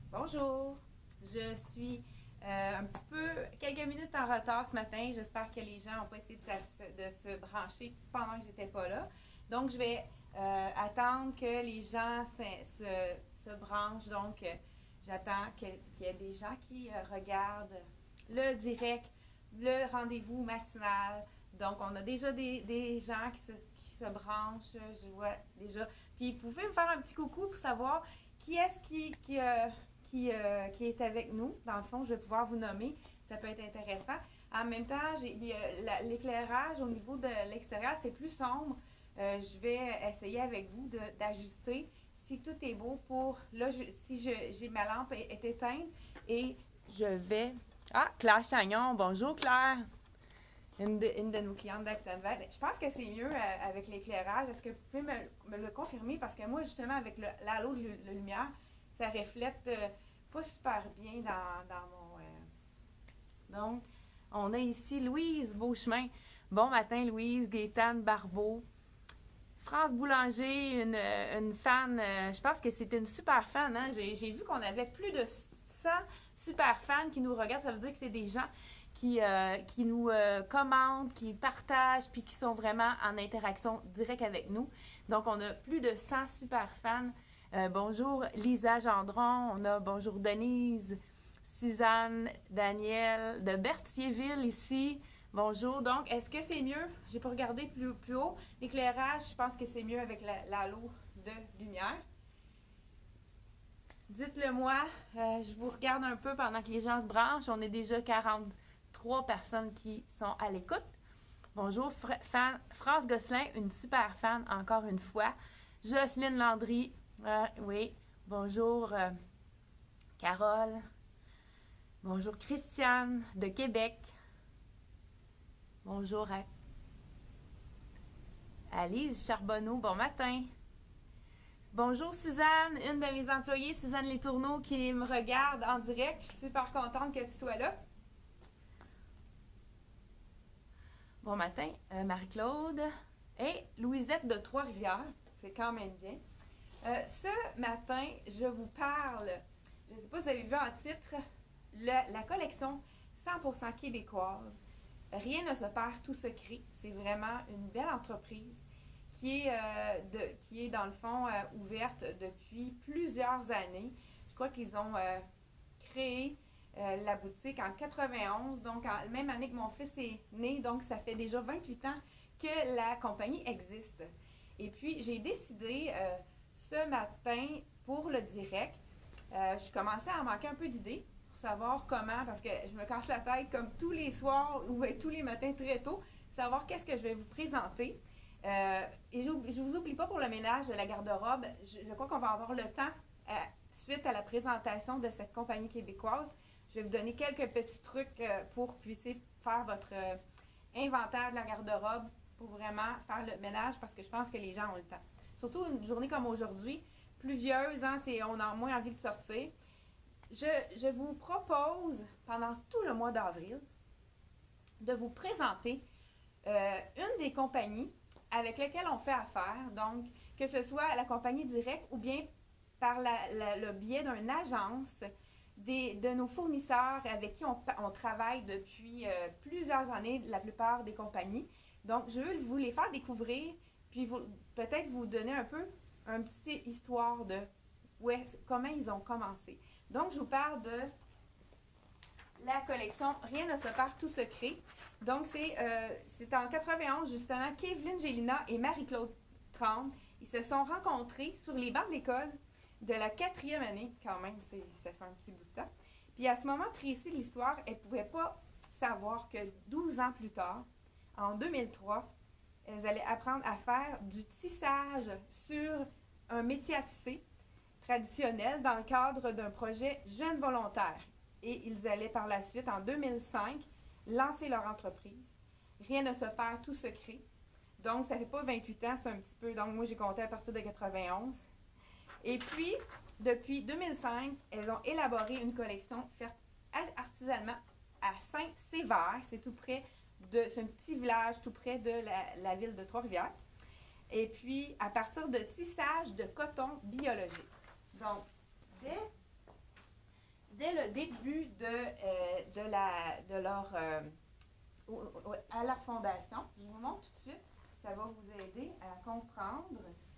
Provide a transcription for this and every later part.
Bonjour, je suis un petit peu quelques minutes en retard ce matin. J'espère que les gens n'ont pas essayé de se brancher pendant que j'étais pas là. Donc, je vais attendre que les gens se branchent. Donc, j'attends qu'il y ait des gens qui regardent le direct, le rendez-vous matinal. Donc, on a déjà des gens qui se branchent. Je vois déjà. Puis, vous pouvez me faire un petit coucou pour savoir qui est-ce qui est avec nous. Dans le fond, je vais pouvoir vous nommer. Ça peut être intéressant. En même temps, l'éclairage au niveau de l'extérieur, c'est plus sombre. Je vais essayer avec vous d'ajuster si tout est beau pour... Là, j'ai ma lampe est éteinte et je vais... Ah, Claire Chagnon. Bonjour, Claire. Une de nos clientes d'Actonvet. Je pense que c'est mieux avec l'éclairage. Est-ce que vous pouvez me le confirmer? Parce que moi, justement, avec l'halo de la lumière, ça reflète pas super bien dans mon... Donc, on a ici Louise Beauchemin. Bon matin, Louise. Gaétane Barbeau. France Boulanger, une fan. Je pense que c'est une super fan. Hein? J'ai vu qu'on avait plus de 100 super fans qui nous regardent. Ça veut dire que c'est des gens qui nous commentent, qui partagent, puis qui sont vraiment en interaction directe avec nous. Donc, on a plus de 100 super fans. Bonjour Lisa Gendron, on a bonjour Denise, Suzanne, Daniel de Berthierville ici. Bonjour. Donc, est-ce que c'est mieux? J'ai pas regardé plus haut. L'éclairage, je pense que c'est mieux avec l'halo de lumière. Dites-le moi. Je vous regarde un peu pendant que les gens se branchent. On est déjà 43 personnes qui sont à l'écoute. Bonjour, France Gosselin, une super fan encore une fois. Jocelyne Landry, oui. Bonjour, Carole. Bonjour, Christiane de Québec. Bonjour, Alice Charbonneau. Bon matin. Bonjour, Suzanne, une de mes employées, Suzanne Letourneau, qui me regarde en direct. Je suis super contente que tu sois là. Bon matin, Marie-Claude et Louisette de Trois-Rivières. C'est quand même bien. Ce matin, je vous parle, je ne sais pas si vous avez vu en titre, la collection 100% québécoise. Rien ne se perd, tout se crée. C'est vraiment une belle entreprise qui est dans le fond ouverte depuis plusieurs années. Je crois qu'ils ont créé la boutique en 91, donc en la même année que mon fils est né, donc ça fait déjà 28 ans que la compagnie existe. Et puis, j'ai décidé ce matin pour le direct, je commençais à manquer un peu d'idées pour savoir comment, parce que je me casse la tête comme tous les soirs ou tous les matins très tôt, savoir qu'est-ce que je vais vous présenter. Et je ne vous oublie pas pour le ménage de la garde-robe. Je crois qu'on va avoir le temps, suite à la présentation de cette compagnie québécoise. Je vais vous donner quelques petits trucs pour que vous puissiez faire votre inventaire de la garde-robe pour vraiment faire le ménage parce que je pense que les gens ont le temps. Surtout une journée comme aujourd'hui, pluvieuse, hein, on a moins envie de sortir. Je vous propose, pendant tout le mois d'avril, de vous présenter une des compagnies avec lesquelles on fait affaire, donc que ce soit la compagnie directe ou bien par le biais d'une agence de nos fournisseurs avec qui on travaille depuis plusieurs années, la plupart des compagnies. Donc, je veux vous les faire découvrir, puis peut-être vous donner un peu une petite histoire de comment ils ont commencé. Donc, je vous parle de la collection Rien ne se perd, tout se crée. Donc, c'est en 91, justement, Kevin Gélina et Marie-Claude Tremble, ils se sont rencontrés sur les bancs de l'école de la 4e année, quand même, ça fait un petit bout de temps. Puis à ce moment précis de l'histoire, elle ne pouvait pas savoir que 12 ans plus tard, en 2003, elles allaient apprendre à faire du tissage sur un métier à tisser traditionnel dans le cadre d'un projet Jeunes volontaires. Et ils allaient par la suite, en 2005, lancer leur entreprise. Rien ne se perd, tout se crée. Donc, ça ne fait pas 28 ans, c'est un petit peu... Donc, moi, j'ai compté à partir de 91. Et puis, depuis 2005, elles ont élaboré une collection faite artisanalement à Saint-Sévère. C'est tout près c'est un petit village tout près de la ville de Trois-Rivières. Et puis, à partir de tissage de coton biologique. Donc, début de leur à leur fondation. Je vous montre tout de suite. Ça va vous aider à comprendre.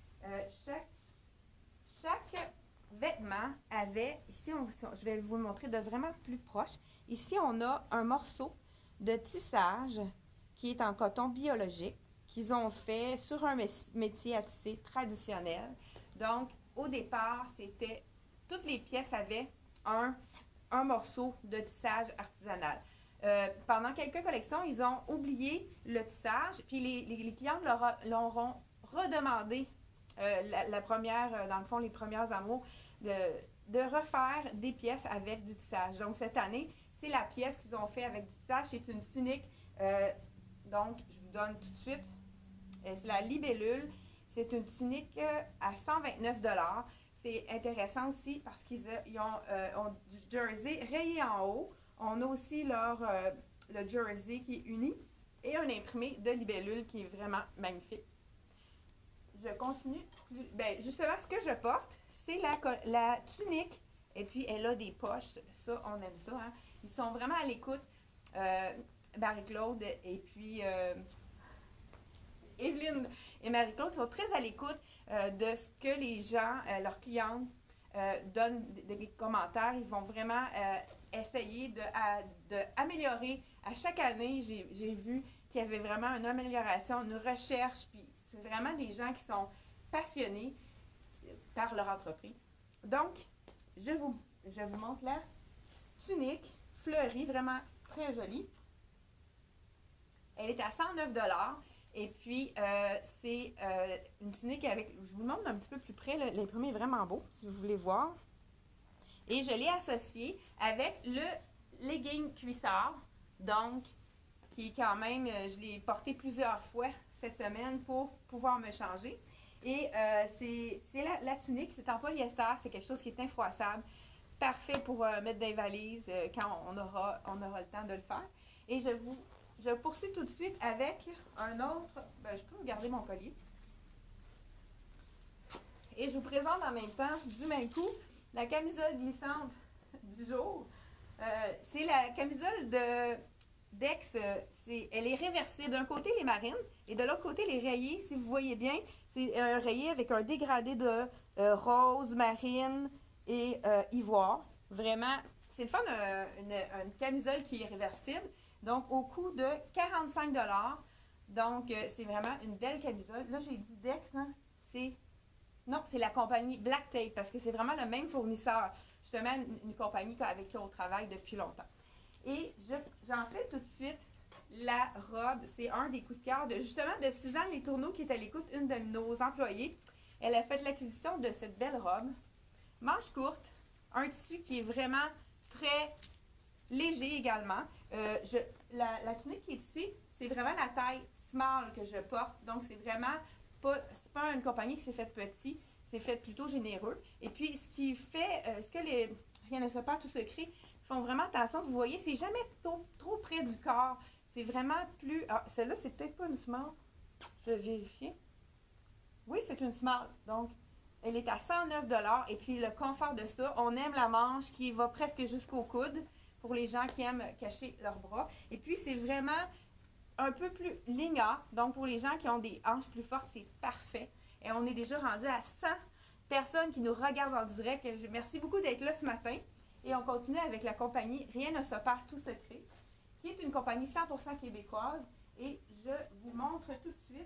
Chaque vêtement avait, ici, je vais vous le montrer de vraiment plus proche. Ici, on a un morceau de tissage qui est en coton biologique qu'ils ont fait sur un métier à tisser traditionnel. Donc, au départ, toutes les pièces avaient un morceau de tissage artisanal. Pendant quelques collections, ils ont oublié le tissage, puis les clients leur ont redemandé la première, dans le fond, les premières amours, de refaire des pièces avec du tissage. Donc, cette année, c'est la pièce qu'ils ont fait avec du tissage. C'est une tunique. Donc, je vous donne tout de suite. C'est la libellule. C'est une tunique à 129 $. C'est intéressant aussi parce qu'ils ont du jersey rayé en haut. On a aussi le jersey qui est uni et un imprimé de libellule qui est vraiment magnifique. Je continue. Justement, ce que je porte, c'est la tunique. Et puis, elle a des poches. Ça, on aime ça. Hein? Ils sont vraiment à l'écoute. Marie-Claude et puis Evelyne et Marie-Claude sont très à l'écoute de ce que les gens, leurs clientes, donnent des commentaires. Ils vont vraiment essayer d'améliorer. À chaque année, j'ai vu qu'il y avait vraiment une amélioration, une recherche. Puis c'est vraiment des gens qui sont passionnés par leur entreprise. Donc, je vous montre la tunique fleurie, vraiment très jolie. Elle est à 109 $. Et puis, c'est une tunique avec... Je vous montre un petit peu plus près. L'imprimé est vraiment beau, si vous voulez voir. Et je l'ai associé avec le legging cuissard. Donc, qui est quand même... je l'ai porté plusieurs fois cette semaine pour pouvoir me changer. Et c'est la tunique, c'est en polyester. C'est quelque chose qui est infroissable. Parfait pour mettre dans les valises quand on aura le temps de le faire. Et je poursuis tout de suite avec un autre. Je peux garder mon collier. Et je vous présente en même temps, du même coup, la camisole glissante du jour. C'est la camisole d'Ex. Elle est réversible. D'un côté, les marines et de l'autre côté, les rayés. Si vous voyez bien, c'est un rayé avec un dégradé de rose, marine et ivoire. Vraiment, c'est le fun, une camisole qui est réversible. Donc, au coût de 45 $. Donc, c'est vraiment une belle camisole. Là, j'ai dit Dex, hein? Non, c'est la compagnie Black Tape, parce que c'est vraiment le même fournisseur. Justement, une compagnie avec qui on travaille depuis longtemps. Et j'en fais tout de suite la robe. C'est un des coups de cœur justement de Suzanne Les Tourneaux, qui est à l'écoute, une de nos employées. Elle a fait l'acquisition de cette belle robe. Manche courte, un tissu qui est vraiment très léger également. La tunique qui est ici, c'est vraiment la taille small que je porte. Donc, c'est vraiment pas une compagnie qui s'est faite petit, c'est fait plutôt généreux. Et puis, ce qui fait, Rien ne se perd, tout se crée, font vraiment attention. Vous voyez, c'est jamais trop près du corps. C'est vraiment plus... Ah, celle-là, c'est peut-être pas une small. Je vais vérifier. Oui, c'est une small. Donc, elle est à 109 $. Et puis, le confort de ça, on aime la manche qui va presque jusqu'au coude pour les gens qui aiment cacher leurs bras. Et puis, c'est vraiment un peu plus lignard. Donc, pour les gens qui ont des hanches plus fortes, c'est parfait. Et on est déjà rendu à 100 personnes qui nous regardent en direct. Merci beaucoup d'être là ce matin. Et on continue avec la compagnie Rien ne se perd, tout se crée, qui est une compagnie 100% québécoise. Et je vous montre tout de suite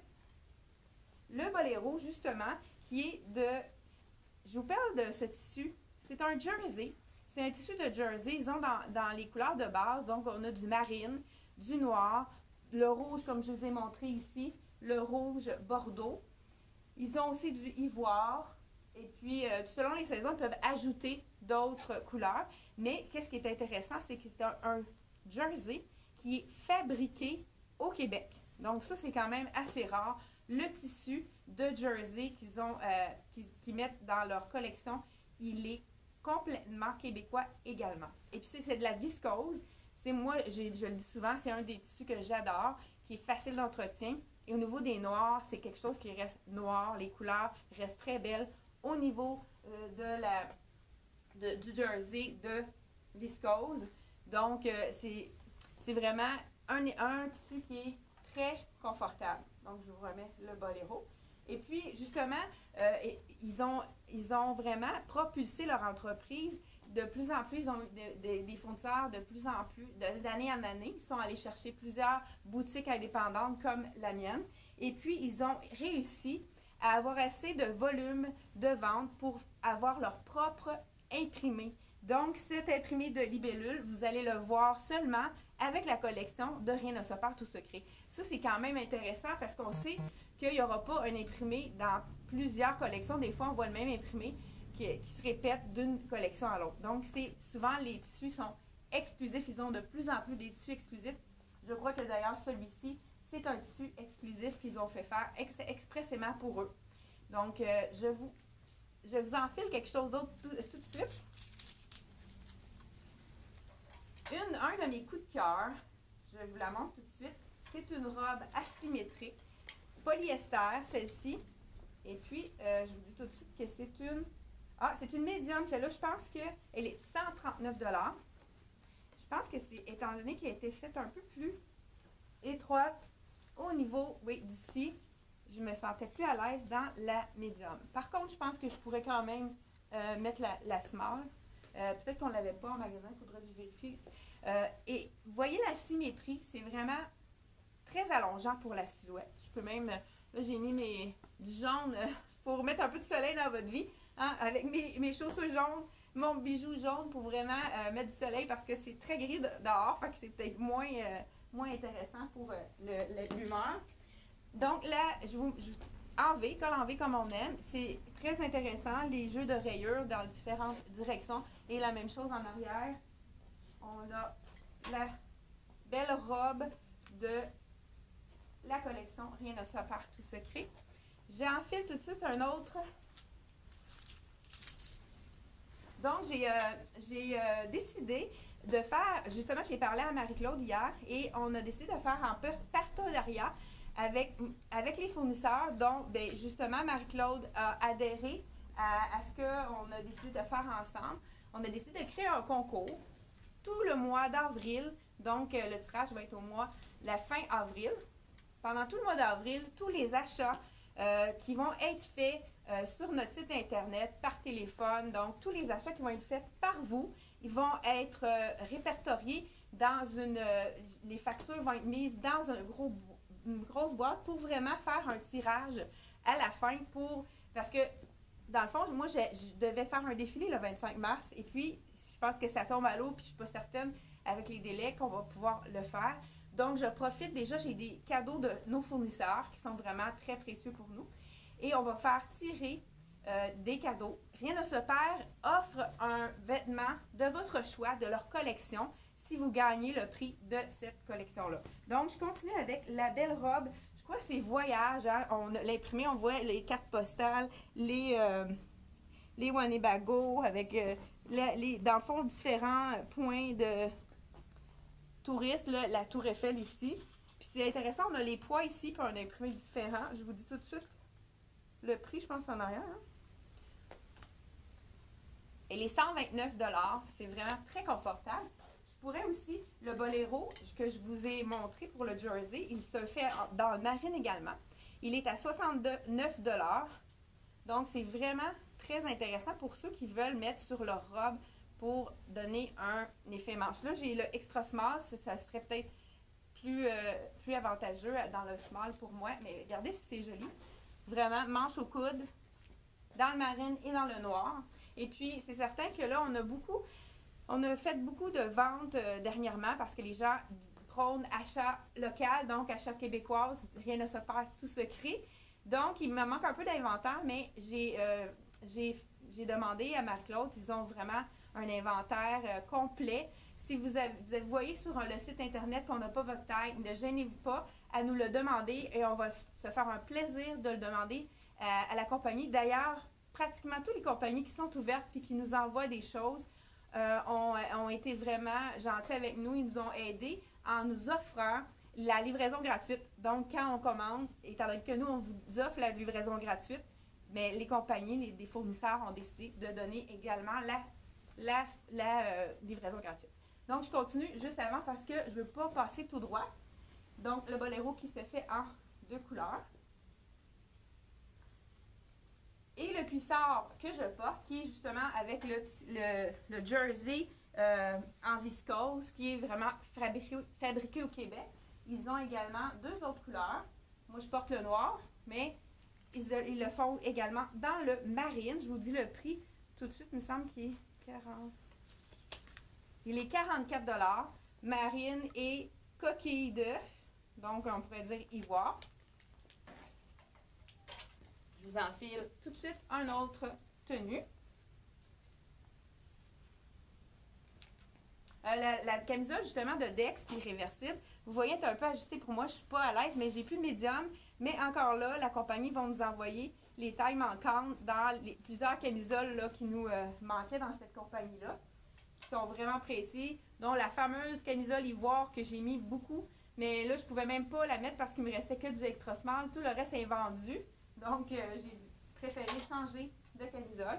le boléro, justement, qui est je vous parle de ce tissu. C'est un jersey. C'est un tissu de jersey. Ils ont dans les couleurs de base. Donc, on a du marine, du noir, le rouge, comme je vous ai montré ici, le rouge bordeaux. Ils ont aussi du ivoire. Et puis, selon les saisons, ils peuvent ajouter d'autres couleurs. Mais qu'est-ce qui est intéressant, c'est que c'est un jersey qui est fabriqué au Québec. Donc, ça, c'est quand même assez rare. Le tissu de jersey qu'ils mettent dans leur collection, il est complètement québécois également. Et puis, c'est de la viscose. Moi, je le dis souvent, c'est un des tissus que j'adore, qui est facile d'entretien. Et au niveau des noirs, c'est quelque chose qui reste noir. Les couleurs restent très belles. Au niveau du jersey de viscose. Donc, c'est vraiment un tissu qui est très confortable. Donc, je vous remets le boléro. Et puis, justement, ils ont vraiment propulsé leur entreprise. De plus en plus, ils ont des fournisseurs de plus en plus, d'année en année. Ils sont allés chercher plusieurs boutiques indépendantes comme la mienne. Et puis, ils ont réussi à avoir assez de volume de vente pour avoir leur propre imprimé. Donc, cet imprimé de libellule, vous allez le voir seulement avec la collection de Rien ne se perd, tout se crée. Ça, c'est quand même intéressant parce qu'on sait qu'il n'y aura pas un imprimé dans plusieurs collections. Des fois, on voit le même imprimé qui se répète d'une collection à l'autre. Donc, c'est souvent, les tissus sont exclusifs. Ils ont de plus en plus des tissus exclusifs. Je crois que d'ailleurs, celui-ci, c'est un tissu exclusif qu'ils ont fait faire expressément pour eux. Donc, je vous enfile quelque chose d'autre tout de suite. Un de mes coups de cœur, je vous la montre tout de suite, c'est une robe asymétrique, polyester, celle-ci. Et puis, je vous dis tout de suite que c'est une médium. Celle-là, je pense qu'elle est 139 $. Je pense que c'est, étant donné qu'elle a été faite un peu plus étroite au niveau, oui, d'ici, je me sentais plus à l'aise dans la médium. Par contre, je pense que je pourrais quand même mettre la small. Peut-être qu'on ne l'avait pas en magasin, il faudrait que je vérifie. Et vous voyez la symétrie, c'est vraiment très allongeant pour la silhouette. Je peux même, là j'ai mis du jaune pour mettre un peu de soleil dans votre vie, hein, avec mes chaussures jaunes, mon bijou jaune pour vraiment mettre du soleil parce que c'est très gris dehors, fait que c'est peut-être moins intéressant pour l'humeur. Donc là, colle en V comme on aime. C'est très intéressant, les jeux de rayures dans différentes directions. Et la même chose en arrière. On a la belle robe de la collection Rien ne se perd, tout se crée. J'enfile tout de suite un autre. Donc, j'ai décidé de faire, justement, j'ai parlé à Marie-Claude hier et on a décidé de faire en partenariat avec les fournisseurs, dont, bien, justement, Marie-Claude a adhéré à ce qu'on a décidé de faire ensemble. On a décidé de créer un concours tout le mois d'avril. Donc, le tirage va être la fin avril. Pendant tout le mois d'avril, tous les achats qui vont être faits sur notre site Internet, par téléphone, donc tous les achats qui vont être faits par vous, ils vont être répertoriés dans les factures vont être mises dans une grosse boîte pour vraiment faire un tirage à la fin parce que, dans le fond, moi, je devais faire un défilé le 25 mars et puis, je pense que ça tombe à l'eau puis je ne suis pas certaine avec les délais qu'on va pouvoir le faire. Donc, je profite déjà, j'ai des cadeaux de nos fournisseurs qui sont vraiment très précieux pour nous. Et on va faire tirer des cadeaux. Rien ne se perd offre un vêtement de votre choix, de leur collection, si vous gagnez le prix de cette collection-là. Donc, je continue avec la belle robe. Je crois que c'est voyage. Hein? L'imprimé, on voit les cartes postales, les Winnebago avec, dans le fond, différents points de touristes. Là, la Tour Eiffel ici. Puis c'est intéressant, on a les poids ici, puis un imprimé différent. Je vous dis tout de suite le prix, je pense, en arrière. Hein? Et les 129 $, c'est vraiment très confortable. Je pourrais aussi, le boléro que je vous ai montré pour le jersey, il se fait dans le marine également. Il est à 69 $. Donc, c'est vraiment très intéressant pour ceux qui veulent mettre sur leur robe pour donner un effet manche. Là, j'ai le extra small, ça serait peut-être plus avantageux dans le small pour moi, mais regardez si c'est joli. Vraiment, manche au coude, dans le marine et dans le noir. Et puis, c'est certain que là, on a fait beaucoup de ventes dernièrement parce que les gens prônent achat local, donc achat québécoise, rien ne se perd, tout se crée. Donc, il me manque un peu d'inventaire, mais j'ai demandé à Marie-Claude, ils ont vraiment un inventaire complet. Si vous voyez sur le site Internet qu'on n'a pas votre taille, ne gênez-vous pas à nous le demander et on va se faire un plaisir de le demander à la compagnie. D'ailleurs, pratiquement toutes les compagnies qui sont ouvertes et qui nous envoient des choses ont été vraiment gentils avec nous. Ils nous ont aidés en nous offrant la livraison gratuite. Donc, quand on commande, étant donné que nous, on vous offre la livraison gratuite, mais les compagnies, les fournisseurs ont décidé de donner également la livraison gratuite. Donc, je continue juste avant parce que je ne veux pas passer tout droit. Donc, le boléro qui se fait en 2 couleurs. Et le cuissard que je porte, qui est justement avec le jersey en viscose, qui est vraiment fabriqué au Québec. Ils ont également 2 autres couleurs. Moi, je porte le noir, mais ils le font également dans le marine. Je vous dis le prix tout de suite, il me semble qu'il est 40. Il est 44 $. Marine et coquille d'œuf. Donc, on pourrait dire ivoire. Je vous enfile tout de suite un autre tenue. La camisole, justement, de Dex, qui est réversible, vous voyez, elle est un peu ajustée pour moi. Je ne suis pas à l'aise, mais j'ai plus de médium. Mais encore là, la compagnie va nous envoyer les tailles manquantes dans plusieurs camisoles là, qui nous manquaient dans cette compagnie-là, qui sont vraiment précises, dont la fameuse camisole ivoire que j'ai mis beaucoup. Mais là, je ne pouvais même pas la mettre parce qu'il me restait que du extra small. Tout le reste est vendu. Donc, j'ai préféré changer de camisole.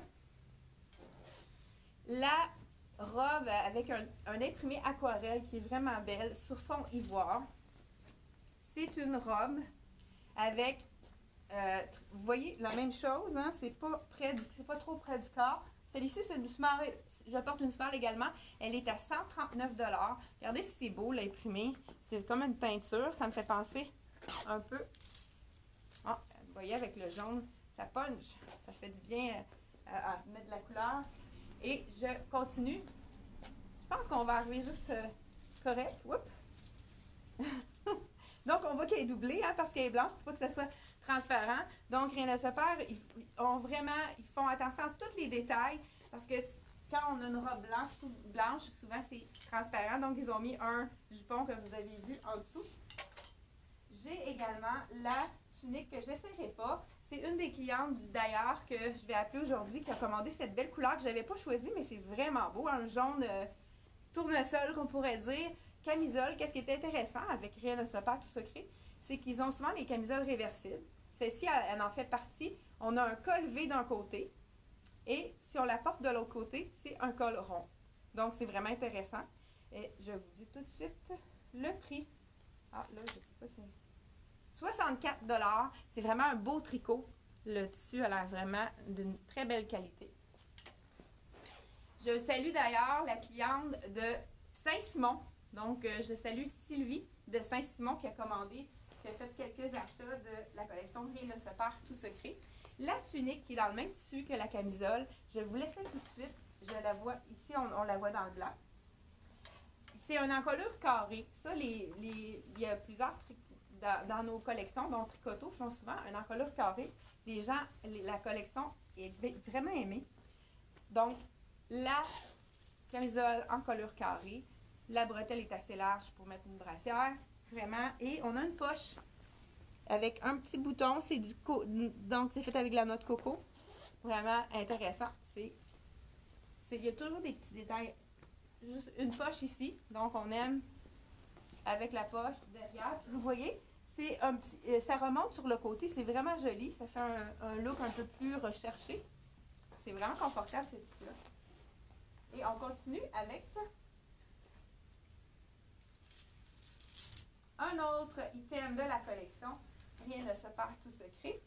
La robe avec un imprimé aquarelle qui est vraiment belle sur fond ivoire. C'est une robe avec, vous voyez, la même chose, hein? C'est pas trop près du corps. Celle-ci, c'est une small, je porte une small également. Elle est à 139 $. Regardez si c'est beau, l'imprimé. C'est comme une peinture. Ça me fait penser un peu. Oh, vous voyez, avec le jaune, ça punch. Ça fait du bien à mettre de la couleur. Et je continue. Je pense qu'on va arriver juste correct. Oups! Donc, on voit qu'elle est doublée, hein, parce qu'elle est blanche, pour pas que ça soit transparent. Donc, rien ne se perd. Ils font attention à tous les détails, parce que quand on a une robe blanche, souvent c'est transparent. Donc, ils ont mis un jupon que vous avez vu en dessous. J'ai également la tunique que je n'essaierai pas. C'est une des clientes, d'ailleurs, que je vais appeler aujourd'hui, qui a commandé cette belle couleur que je n'avais pas choisie, mais c'est vraiment beau. Un jaune tournesol, qu'on pourrait dire. Camisole, qu'est-ce qui est intéressant avec Rien ne se perd tout secret, c'est qu'ils ont souvent les camisoles réversibles. Celle-ci, elle en fait partie. On a un col V d'un côté et si on la porte de l'autre côté, c'est un col rond. Donc, c'est vraiment intéressant. Et je vous dis tout de suite le prix. Ah, là, je ne sais pas si... 64 $. C'est vraiment un beau tricot. Le tissu a l'air vraiment d'une très belle qualité. Je salue d'ailleurs la cliente de Saint-Simon. Donc, je salue Sylvie de Saint-Simon qui a commandé, qui a fait quelques achats de la collection Rien ne se perd tout secret. La tunique qui est dans le même tissu que la camisole, je vous laisse tout de suite. Je la vois ici, on la voit dans le blanc. C'est une encolure carrée. Ça, il y a plusieurs dans nos collections, dont Tricoto font souvent une encolure carrée. Les gens, la collection est vraiment aimée. Donc, la camisole en colure carrée. La bretelle est assez large pour mettre une brassière, vraiment. Et on a une poche avec un petit bouton. C'est donc, c'est fait avec la noix de coco. Vraiment intéressant. Il y a toujours des petits détails. Juste une poche ici. Donc, on aime avec la poche derrière. Vous voyez, c'est un petit, ça remonte sur le côté. C'est vraiment joli. Ça fait un look un peu plus recherché. C'est vraiment confortable, ce tissu-là. Et on continue avec... un autre item de la collection, Rien ne se perd tout secret.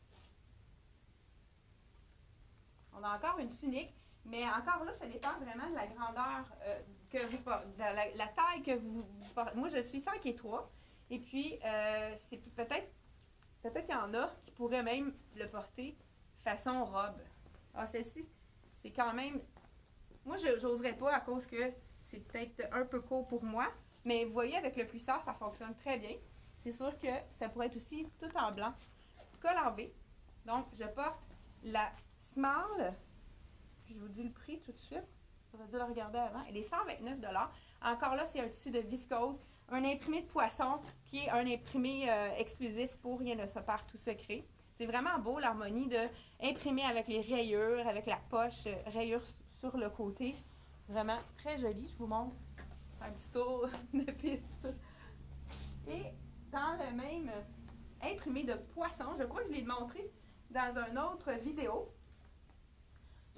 On a encore une tunique, mais encore là, ça dépend vraiment de la grandeur que vous portez, de la taille que vous portez. Moi, je suis 5 et 3, et puis c'est peut-être qu'il y en a qui pourraient même le porter façon robe. Ah, celle-ci, c'est quand même... Moi, je n'oserais pas à cause que c'est peut-être un peu court pour moi. Mais vous voyez, avec le plissard, ça fonctionne très bien. C'est sûr que ça pourrait être aussi tout en blanc. Col en V. Donc, je porte la small. Je vous dis le prix tout de suite. J'aurais dû le regarder avant. Elle est 129 $. Encore là, c'est un tissu de viscose. Un imprimé de poisson qui est un imprimé exclusif pour Rien ne se perd tout secret. C'est vraiment beau, l'harmonie de imprimer avec les rayures, avec la poche, rayures sur le côté. Vraiment très joli. Je vous montre un petit tour de piste. Et dans le même imprimé de poisson, je crois que je l'ai montré dans une autre vidéo.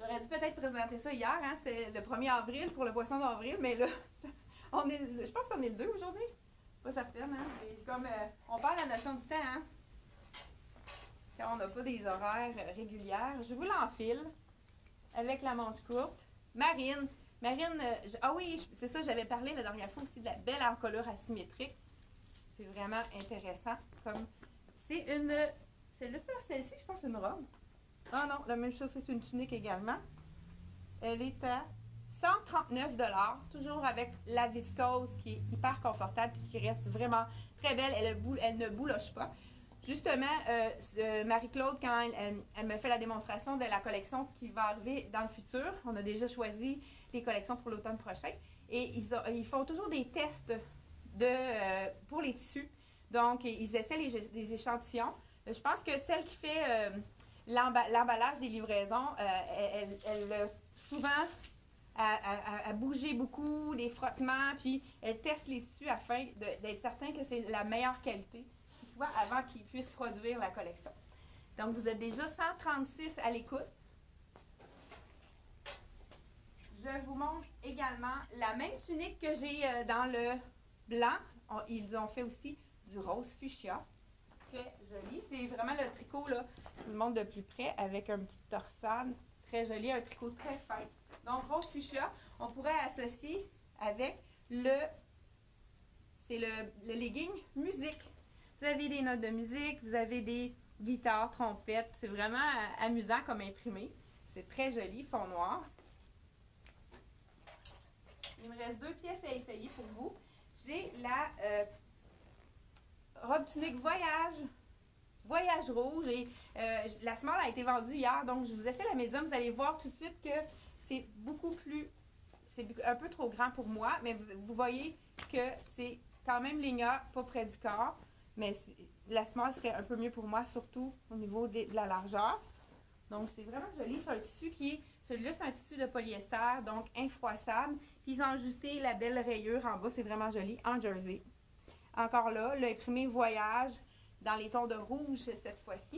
J'aurais dû peut-être présenter ça hier, hein? C'est le 1er avril pour le poisson d'avril, mais là, je pense qu'on est le 2 aujourd'hui. Pas certaine, hein? Et comme on perd la notion du temps, hein? Quand on n'a pas des horaires régulières. Je vous l'enfile avec la manche courte. Marine. Marine, ah oui, c'est ça, j'avais parlé la dernière fois aussi de la belle encolure asymétrique. C'est vraiment intéressant. Comme c'est une. Celle-ci, je pense, une robe. Ah non, la même chose, c'est une tunique également. Elle est à 139 $, toujours avec la viscose qui est hyper confortable et qui reste vraiment très belle. Elle ne bouloche pas. Justement, Marie-Claude, quand elle me fait la démonstration de la collection qui va arriver dans le futur, on a déjà choisi les collections pour l'automne prochain, et ils font toujours des tests pour les tissus. Donc, ils essaient les échantillons. Je pense que celle qui fait l'emballage des livraisons, elle souvent à bouger beaucoup, des frottements, puis elle teste les tissus afin d'être certain que c'est la meilleure qualité qui soit avant qu'ils puissent produire la collection. Donc, vous êtes déjà 136 à l'écoute. Je vous montre également la même tunique que j'ai dans le blanc. Ils ont fait aussi du rose fuchsia. Très joli. C'est vraiment le tricot, là, je vous le montre de plus près, avec un petit torsade. Très joli, un tricot très fin. Donc, rose fuchsia, on pourrait associer avec c'est le legging musique. Vous avez des notes de musique, vous avez des guitares, trompettes. C'est vraiment amusant comme imprimé. C'est très joli, fond noir. Il me reste 2 pièces à essayer pour vous. J'ai la robe tunique voyage rouge. Et la small a été vendue hier, donc je vous essaie la médium. Vous allez voir tout de suite que c'est c'est un peu trop grand pour moi, mais vous voyez que c'est quand même ligne A, pas près du corps, mais la small serait un peu mieux pour moi, surtout au niveau de la largeur. Donc, c'est vraiment joli. C'est un tissu celui-là, c'est un tissu de polyester, donc infroissable. Puis, ils ont ajusté la belle rayure en bas. C'est vraiment joli, en jersey. Encore là, le imprimé voyage dans les tons de rouge cette fois-ci.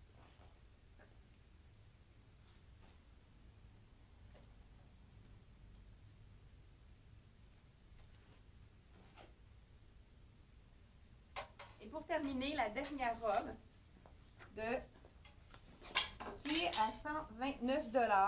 Et pour terminer, la dernière robe qui est à 129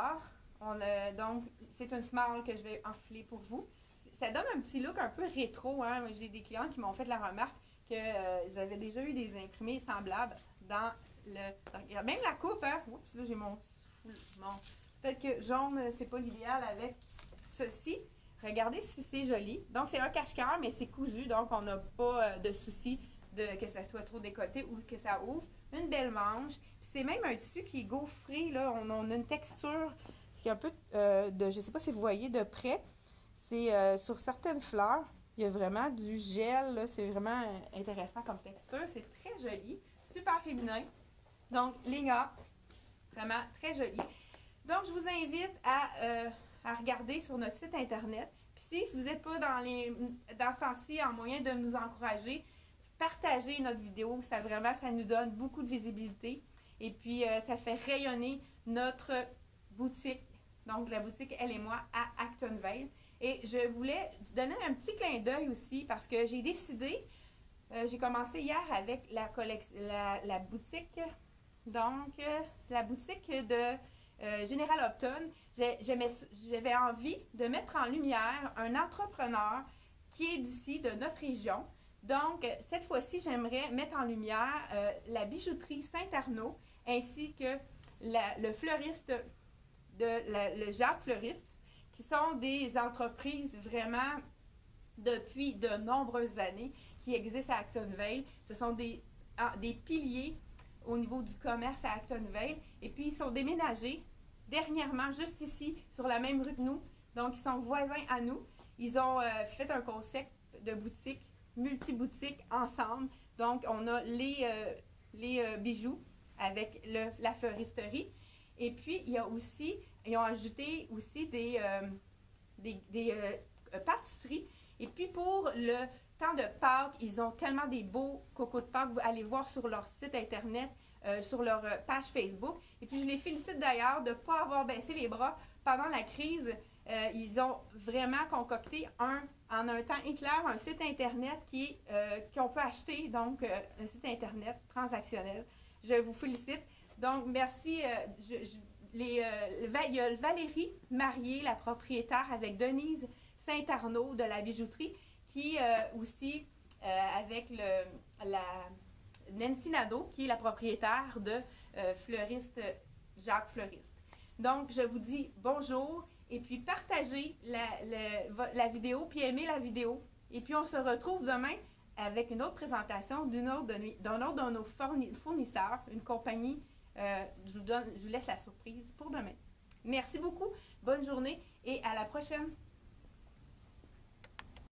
$. Donc, c'est une small que je vais enfiler pour vous. Ça donne un petit look un peu rétro. Hein? J'ai des clients qui m'ont fait la remarque qu'ils avaient déjà eu des imprimés semblables dans même la coupe, hein? Oups, là, j'ai mon peut-être que jaune, c'est pas l'idéal avec ceci. Regardez si c'est joli. Donc, c'est un cache-cœur, mais c'est cousu, donc on n'a pas de souci que ça soit trop décolleté ou que ça ouvre. Une belle manche. C'est même un tissu qui est gaufré, là. On a une texture qui est un peu je ne sais pas si vous voyez de près. C'est sur certaines fleurs, il y a vraiment du gel, c'est vraiment intéressant comme texture. C'est très joli, super féminin. Donc, ligne A, vraiment très joli. Donc, je vous invite à regarder sur notre site internet. Puis si vous n'êtes pas dans ce temps-ci en moyen de nous encourager, partagez notre vidéo. Ça nous donne beaucoup de visibilité. Et puis, ça fait rayonner notre boutique. Donc, la boutique Elle et moi à Actonville. Et je voulais vous donner un petit clin d'œil aussi parce que j'ai décidé, j'ai commencé hier avec la boutique, donc la boutique de General Upton. J'avais envie de mettre en lumière un entrepreneur qui est d'ici, de notre région. Donc, cette fois-ci, j'aimerais mettre en lumière la bijouterie Saint-Arnaud ainsi que le fleuriste, le Jacques Fleuriste, qui sont des entreprises vraiment depuis de nombreuses années qui existent à Actonville. Ce sont des piliers au niveau du commerce à Actonville. Et puis, ils sont déménagés dernièrement, juste ici, sur la même rue que nous. Donc, ils sont voisins à nous. Ils ont fait un concept de boutique, multi-boutique ensemble. Donc, on a les bijoux avec la fleuristerie. Et puis, ils ont ajouté aussi des pâtisseries. Et puis, pour le temps de Pâques, ils ont tellement des beaux cocos de Pâques. Vous allez voir sur leur site internet sur leur page Facebook. Et puis, je les félicite d'ailleurs de ne pas avoir baissé les bras pendant la crise. Ils ont vraiment concocté en un temps éclair un site Internet qu'on peut acheter, donc un site Internet transactionnel. Je vous félicite. Donc, merci. Il y a Valérie Marié, la propriétaire, avec Denise Saint-Arnaud de la bijouterie, qui aussi, avec Nancy Nadeau, qui est la propriétaire de Fleuriste Jacques Fleuriste. Donc, je vous dis bonjour et puis partagez la vidéo, puis aimez la vidéo. Et puis, on se retrouve demain avec une autre présentation d'un autre de nos fournisseurs, une compagnie. Je vous laisse la surprise pour demain. Merci beaucoup, bonne journée et à la prochaine.